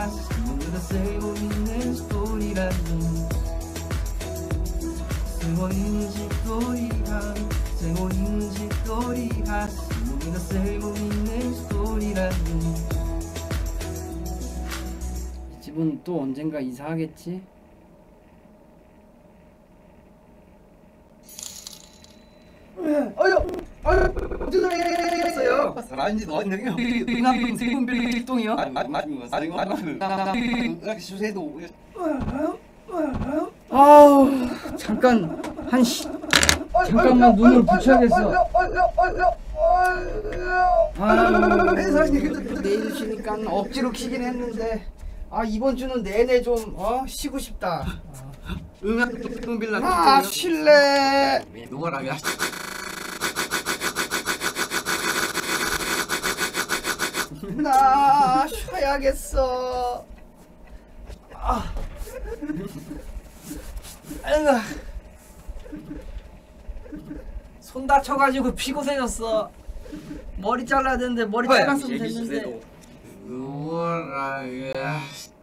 누가 쓰고 있는 스토리라니 쓰고 있는 짓거리가 쓰고 있는 짓거리가 누가 쓰고 있는 스토리라니 이 집은 또 언젠가 이사하겠지? 어디서 했어요? 사람인지 어디냐? 빙하빙 세금빌동이요? 수세도 아우 잠깐만 눈을 붙여야겠어. 내일 쉬니까 억지로 키긴 했는데 이번 주는 내내 좀 쉬고 싶다. 응bil라 쉴래. 누구라냐? 나 쉬어야겠어. 손 다쳐가지고 피고생했어. 머리 잘라야 되는데 머리 잘랐으면 됐는데. 누구라냐?